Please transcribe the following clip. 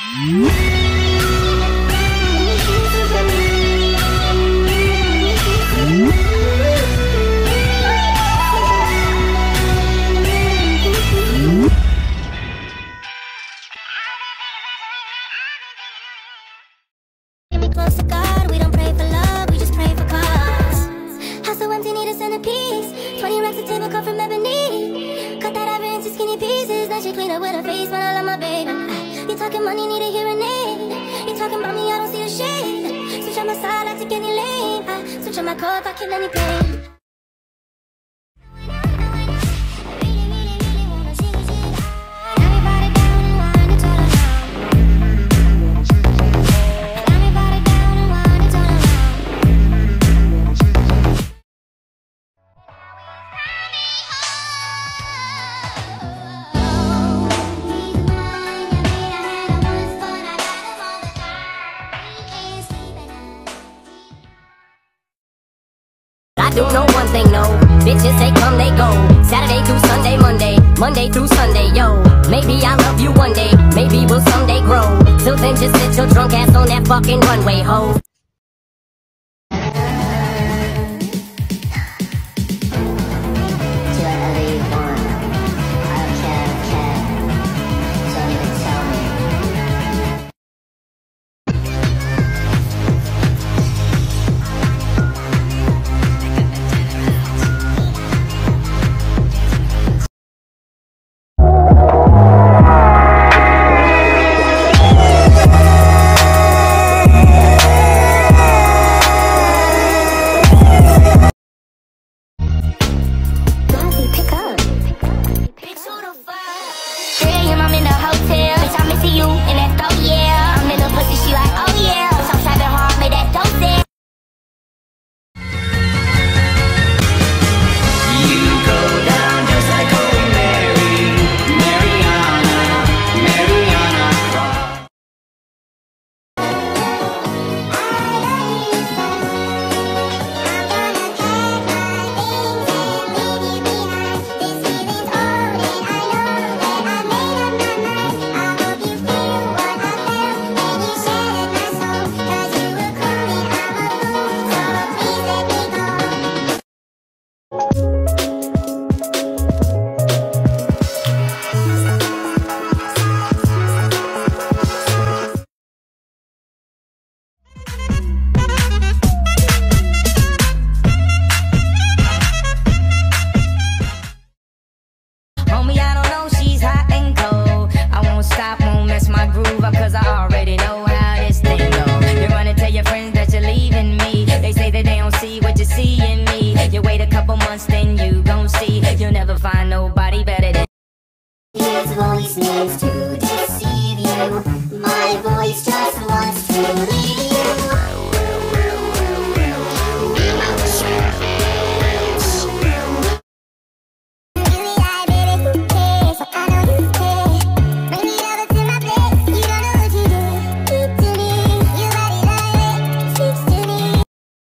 Close to God, we don't pray for love, we just pray for cause. House so empty, need a centerpiece. 20 racks of table cut from ebony. Cut that ever into skinny pieces. Then she clean up with her face, but I love my baby. You talking money, need a hearing aid. You talking about me, I don't see a shade. Switch on my side, I take any lane. I switch on my core if I kill any pain. I do know one thing, no. Bitches, they come, they go. Saturday through Sunday, Monday through Sunday, yo. Maybe I'll love you one day, maybe we'll someday grow. Till then, just sit your drunk ass on that fucking runway, ho. Cause I already know how this thing go. You run and tell your friends that you're leaving me. They say that they don't see what you see in me. You wait a couple months, then you gon' see. You'll never find nobody better than. His voice needs to deceive you. My voice just wants to